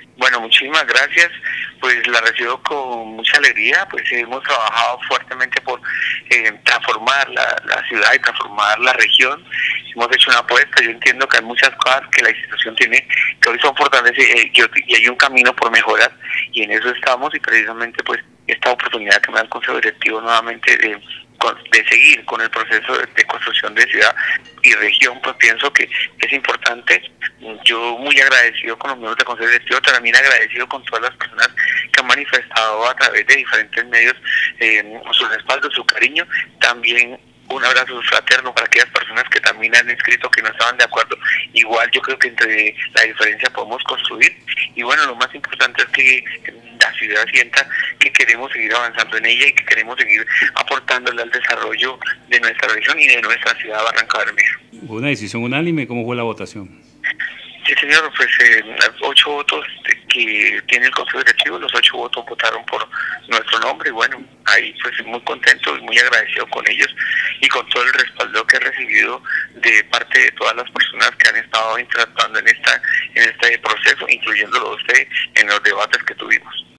Bueno, muchísimas gracias. Pues la recibo con mucha alegría. Pues hemos trabajado fuertemente por transformar la ciudad y transformar la región. Hemos hecho una apuesta. Yo entiendo que hay muchas cosas que la institución tiene que hoy son fortalecidas y hay un camino por mejorar y en eso estamos y precisamente pues esta oportunidad que me da el Consejo Directivo nuevamente de seguir con el proceso de construcción de ciudad y región, pues pienso que es importante. Yo muy agradecido con los miembros del Consejo Directivo, también agradecido con todas las personas que han manifestado a través de diferentes medios su respaldo, su cariño. También un abrazo fraterno para aquellas personas que también han escrito que no estaban de acuerdo. Igual yo creo que entre la diferencia podemos construir y bueno, lo más importante es que la ciudad sienta que queremos seguir avanzando en ella y que queremos seguir aportándole al desarrollo de nuestra región y de nuestra ciudad Barranca Bermeja. ¿Fue una decisión unánime? ¿Cómo fue la votación? Sí, señor, pues 8 votos que tiene el Consejo Directivo, los 8 votos votaron por nuestro nombre y bueno, ahí pues muy contento y muy agradecido con ellos y con todo el respaldo que he recibido de parte de todas las personas que han estado interactuando en este proceso, incluyéndolo usted en los debates que tuvimos.